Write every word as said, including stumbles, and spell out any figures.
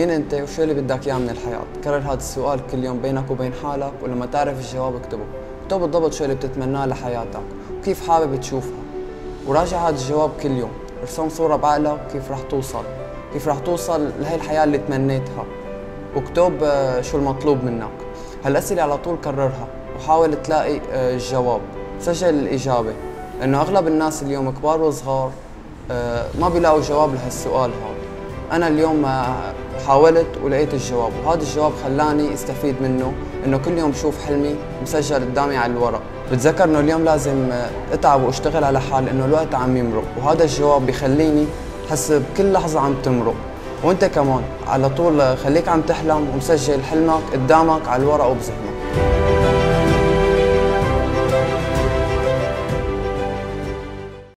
مين انت وشو اللي بدك اياه من الحياة؟ كرر هذا السؤال كل يوم بينك وبين حالك، ولما تعرف الجواب اكتبه. اكتب بالضبط شو اللي بتتمناه لحياتك وكيف حابب تشوفها، وراجع هذا الجواب كل يوم. ارسم صورة بعقلك كيف رح توصل كيف رح توصل لهي الحياة اللي تمنيتها، واكتب شو المطلوب منك. هالأسئلة على طول كررها وحاول تلاقي الجواب. سجل الإجابة، لأنه أغلب الناس اليوم كبار وصغار ما بيلاقوا جواب لهالسؤال هذا. أنا اليوم حاولت ولقيت الجواب، وهذا الجواب خلاني استفيد منه، إنه كل يوم بشوف حلمي مسجل قدامي على الورق. بتذكر إنه اليوم لازم أتعب وأشتغل على حالي، إنه الوقت عم يمرق، وهذا الجواب بيخليني أحس بكل لحظة عم تمرق. وأنت كمان على طول خليك عم تحلم ومسجل حلمك قدامك على الورق وبذهنك.